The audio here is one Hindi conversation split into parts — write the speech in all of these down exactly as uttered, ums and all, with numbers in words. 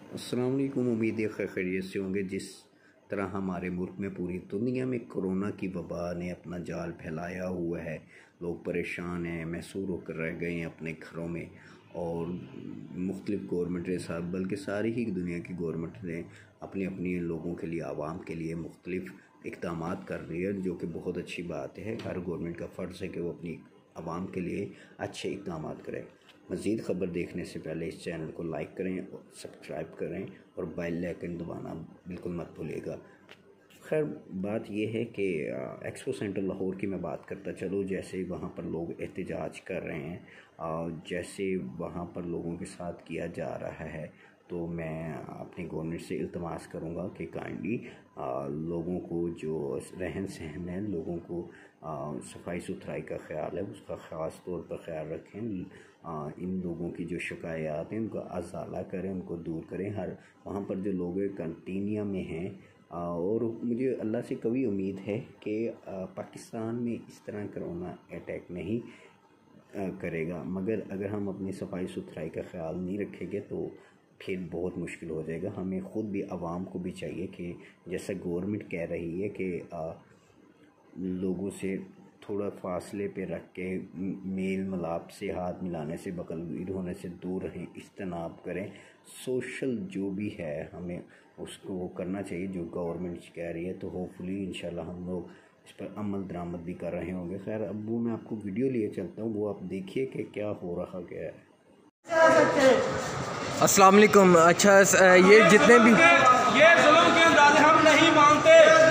अस्सलाम वालेकुम। उम्मीद है खैर खैरियत से होंगे। जिस तरह हमारे मुल्क में पूरी दुनिया में कोरोना की वबा ने अपना जाल फैलाया हुआ है, लोग परेशान हैं, महसूर होकर रह गए हैं अपने घरों में। और मुख्तलिफ़ गवर्नमेंटें साहब बल्कि सारी ही दुनिया की गवर्नमेंट ने अपनी अपनी लोगों के लिए, आवाम के लिए मुख्तलिफ़ इक़दाम कर रही है, जो कि बहुत अच्छी बात है। हर गवर्नमेंट का फ़र्ज़ है कि वो अपनी आवाम के लिए अच्छे इक़दाम करें। मज़ीद ख़बर देखने से पहले इस चैनल को लाइक करें और सब्सक्राइब करें और बेल आइकन दबाना बिल्कुल मत भूलिएगा। खैर बात यह है कि एक्सपो सेंटर लाहौर की मैं बात करता चलूँ। जैसे वहाँ पर लोग एहतजाज कर रहे हैं, जैसे वहाँ पर लोगों के साथ किया जा रहा है, तो मैं अपनी गवर्नमेंट से इल्तमास करूँगा कि काइंडली लोगों को जो रहन सहन है, लोगों को सफाई सुथराई का ख्याल है, उसका ख़ास तौर पर ख्याल रखें। आ, इन लोगों की जो शिकायत हैं उनका अजाला करें, उनको दूर करें। हर वहाँ पर जो लोग कंटीनिया में हैं, और मुझे अल्लाह से कभी उम्मीद है कि पाकिस्तान में इस तरह कोरोना अटैक नहीं आ, करेगा, मगर अगर हम अपनी सफाई सुथराई का ख्याल नहीं रखेंगे तो फिर बहुत मुश्किल हो जाएगा। हमें ख़ुद भी, आवाम को भी चाहिए कि जैसा गवर्नमेंट कह रही है कि आ, लोगों से थोड़ा फासले पे रख के, मेल मिलाप से, हाथ मिलाने से, बकलगीर होने से दूर रहें, इज्तनाब करें। सोशल जो भी है हमें उसको वो करना चाहिए जो गवर्नमेंट कह रही है। तो होपफुली इंशाल्लाह हम लोग इस पर अमल दरामद भी कर रहे होंगे। खैर अब वो मैं आपको वीडियो लिए चलता हूँ, वो आप देखिए कि क्या हो रहा क्या है। अस्सलाम वालेकुम। अच्छा, ये जितने भी ये जुल्म के अंदाज़े हम नहीं मानते।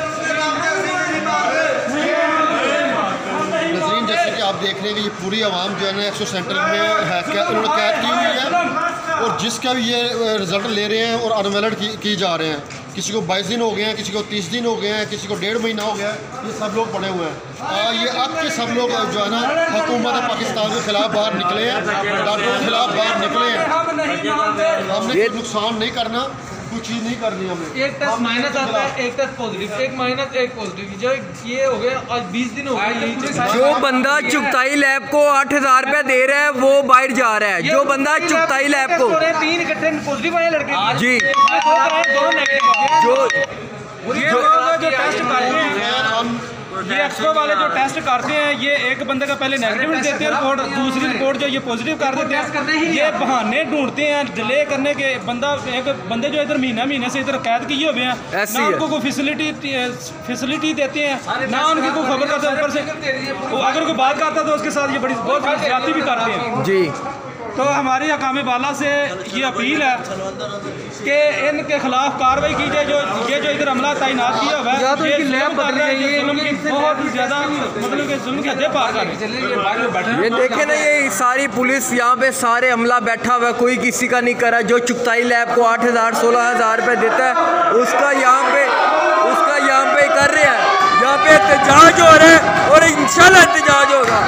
नज़रीन, जैसे कि आप देख रहे हैं कि ये पूरी आवाम जो है ना एक्सपो सेंटर में है, उन्होंने कैद की हुई है और जिसका भी ये रिज़ल्ट ले रहे हैं और अनवैलिड की, की जा रहे हैं। किसी को बाईस दिन हो गए हैं, किसी को तीस दिन हो गए हैं, किसी को डेढ़ महीना हो गया है। ये सब लोग पड़े हुए हैं। आ, ये अब के सब लोग जो है ना हुकूमत पाकिस्तान के खिलाफ बाहर निकले हैं, डॉक्टरों के खिलाफ बाहर निकले हैं। हमने ये नुकसान नहीं करना, कुछ चीज़ नहीं करनी हमें। एक टेस्ट माइनस आता है, एक टेस्ट पॉजिटिव, एक माइनस एक पॉजिटिव। जो ये हो गया आज बीस दिन हो गए। जो बंदा चुगताई लैब को आठ हजार रुपया दे रहा है वो बाहर जा रहा है। जो बंदा चुगताई लैब को तीन इकट्ठे पॉजिटिव आए लड़के जी, दो नेगेटिव, जो ये लोग जो टेस्ट करते हैं, ये एक्सपो वाले जो टेस्ट करते हैं, ये एक बंदे का पहले नेगेटिव देते हैं रिपोर्ट, दूसरी रिपोर्ट जो ये पॉजिटिव कर देते हैं। ये बहाने ढूंढते हैं डिले करने के। बंदा एक बंदे जो इधर महीना महीने से इधर कैद किए हुए हैं, ना उनको कोई फैसिलिटी फैसिलिटी देते हैं, ना उनकी कोई खबर करते हैं। ऊपर से वो अगर कोई बात करता है तो उसके साथ ये बड़ी बहुत ज्यादती भी करते हैं जी। तो हमारी हकाम बाला से ये अपील है कि इनके खिलाफ कार्रवाई की जाए। जो ये जो इधर हमला तैनात किया हुआ है, तो ये जुल्म कर रहे हैं, ये जुल्म की बहुत ही ज़्यादा, मतलब कि जुल्म की हदें पार कर रहे हैं। ये देखे ना, ये सारी पुलिस यहाँ पे सारे हमला बैठा हुआ है, कोई किसी का नहीं करा। जो चुगताई लैब को आठ हज़ार सोलह हज़ार रुपये देता है, उसका यहाँ पे उसका यहाँ पे कर रहे हैं। यहाँ पे एहतजाज हो रहा है और इंशाल्लाह एहतजाज होगा।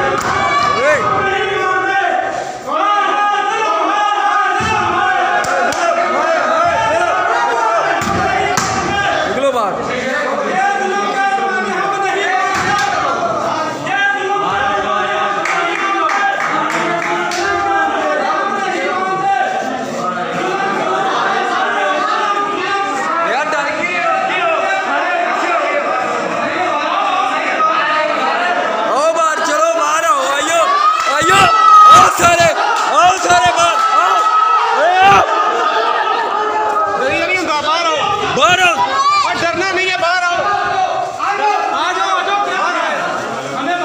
डरना नहीं है, बाहर आओ, आ जाओ, आ जाओ, हमें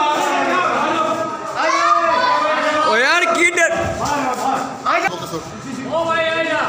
बाहर। ओ यार की डर, ओ भाई आ जा,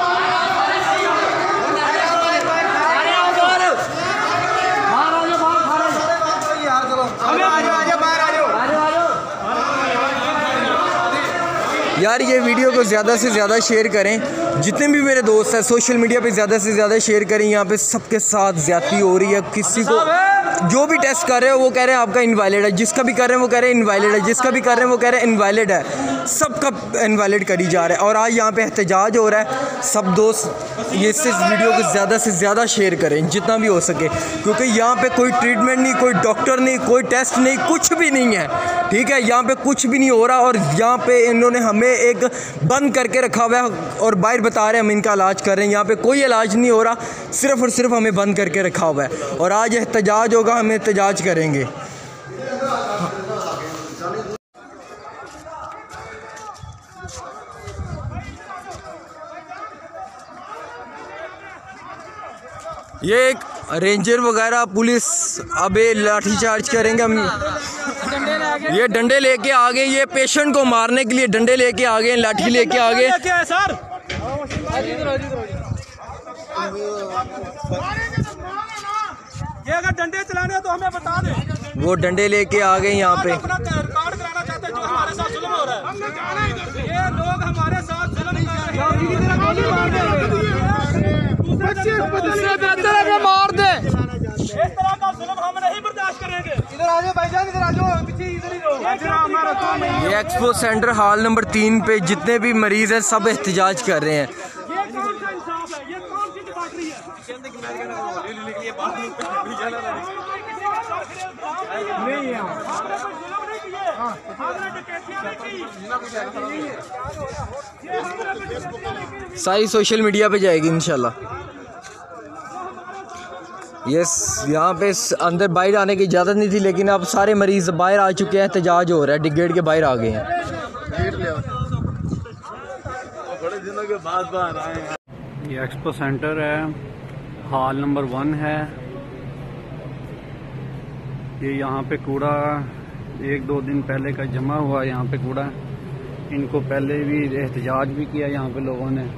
यार ये वीडियो को ज़्यादा से ज़्यादा शेयर करें। जितने भी मेरे दोस्त हैं सोशल मीडिया पे ज़्यादा से ज़्यादा शेयर करें। यहाँ पे सबके साथ ज़्यादती हो रही है। किसी को जो भी टेस्ट कर रहे हो वो कह रहे हैं आपका इनवैलिड है, जिसका भी कर रहे हैं वो कह रहे हैं इनवैलिड है, जिसका भी कर रहे हैं वो कह रहे हैं इनवैलिड है। सबका इनवैलिड करी जा रहा है। और आज यहाँ पे एहतजाज हो रहा है। सब दोस्त ये इस वीडियो को ज़्यादा से ज़्यादा शेयर करें जितना भी हो सके, क्योंकि यहाँ पे कोई ट्रीटमेंट नहीं, कोई डॉक्टर नहीं, कोई टेस्ट नहीं, कुछ भी नहीं है। ठीक है, यहाँ पे कुछ भी नहीं हो रहा और यहाँ पे इन्होंने हमें एक बंद करके रखा हुआ है और बाहर बता रहे हैं हम इनका इलाज कर रहे हैं। यहाँ पे कोई इलाज नहीं हो रहा, सिर्फ़ और सिर्फ हमें बंद करके रखा हुआ है। और आज एहतजाज होगा, हम एहतजाज करेंगे। ये एक रेंजर वगैरह पुलिस अब लाठी चार्ज करेंगे। हम ये डंडे लेके आ गए, ये पेशेंट को मारने के लिए डंडे लेके आ गए, लाठी लेके आ गए। सर ये अगर डंडे चलाने हैं तो हमें बता दें। वो डंडे लेके आ गए यहाँ पे। अपना कार्ड कराना चाहते हैं, जो हमारे साथ जुल्म हो रहा है। ये लोग हमारे साथ जुल्म कर रहे हैं, मार दे। इस तरह का जुल्म हम नहीं बर्दाश्त करेंगे। इधर आ जाओ भाईजान, इधर आ जाओ, पीछे इधर ही रहो। ये एक्सपो सेंटर हॉल नंबर तीन पे जितने भी मरीज हैं सब एहतजाज कर रहे हैं। ये कौन सा इंसाफ है? ये कौन सी डिपार्टरी है? नहीं है, सारी सोशल मीडिया पे जाएगी इंशाल्लाह। यस, यहाँ पे अंदर बाहर आने की इजाज़त नहीं थी, लेकिन अब सारे मरीज बाहर आ चुके हैं। एहतजाज हो रहा है, गेट के बाहर आ गए हैं। ये एक्सपो सेंटर है, हॉल नंबर वन है। ये यहाँ पे कूड़ा एक दो दिन पहले का जमा हुआ, यहाँ पे कूड़ा। इनको पहले भी एहतजाज भी किया यहाँ पे लोगों ने।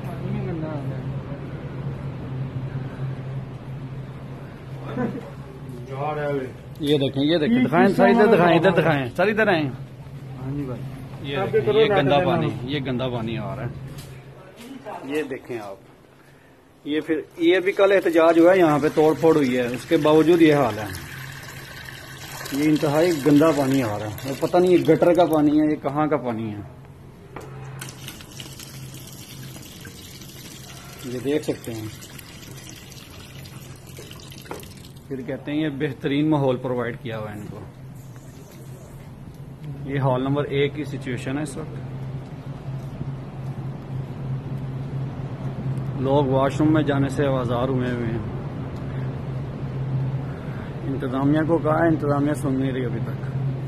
ये देखें, ये देखें, दिखाएं सर, इधर दिखाएं, इधर दिखाएं सर, इधर आए। ये देखें, ये गंदा पानी, ये गंदा पानी आ रहा है। ये देखें आप, ये फिर ये भी कल एहतजाज हुआ है, यहाँ पे तोड़ फोड़ हुई है, उसके बावजूद ये हाल है। ये इंतहाई गंदा पानी आ रहा है, पता नहीं ये गटर का पानी है, ये कहाँ का पानी है। ये देख सकते हैं। फिर कहते हैं ये बेहतरीन माहौल प्रोवाइड किया हुआ है इनको। ये हॉल नंबर एक की सिचुएशन है इस वक्त। लोग वॉशरूम में जाने से आवाजार हुए हुए हैं। इंतजामिया को कहा है, इंतजामिया सुन नहीं रही अभी तक।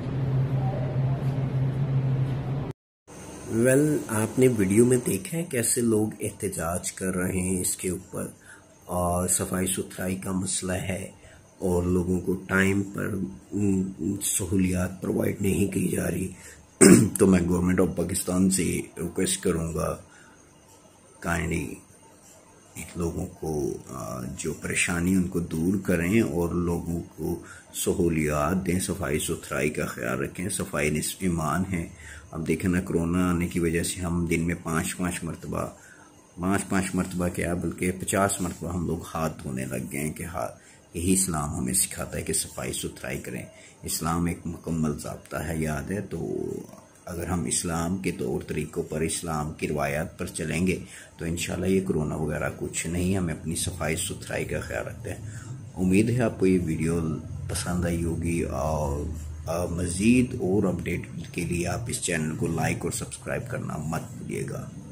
वेल well, आपने वीडियो में देखा है कैसे लोग एहतजाज कर रहे हैं इसके ऊपर, और सफाई सुथराई का मसला है और लोगों को टाइम पर सहूलियात प्रोवाइड नहीं की जा रही। तो मैं गवर्नमेंट ऑफ पाकिस्तान से रिक्वेस्ट करूंगा, काइंडली लोगों को जो परेशानी उनको दूर करें और लोगों को सहूलियात दें, सफाई सुथराई का ख्याल रखें। सफाई निस्फ़ ईमान है। अब देखें ना, कोरोना आने की वजह से हम दिन में पाँच पाँच मरतबा पाँच पाँच मरतबा क्या बल्कि पचास मरतबा हम लोग हाथ धोने लग गए हैं कि हाथ यही इस्लाम हमें सिखाता है कि सफाई सुथराई करें। इस्लाम एक मुकम्मल ज़ाब्ता है, याद है। तो अगर हम इस्लाम के तौर तरीक़ों पर, इस्लाम की रवायात पर चलेंगे तो इंशाल्लाह ये कोरोना वगैरह कुछ नहीं। हमें अपनी सफाई सुथराई का ख्याल रखते हैं। उम्मीद है आपको ये वीडियो पसंद आई होगी, और मज़ीद और अपडेट के लिए आप इस चैनल को लाइक और सब्सक्राइब करना मत भूलिएगा।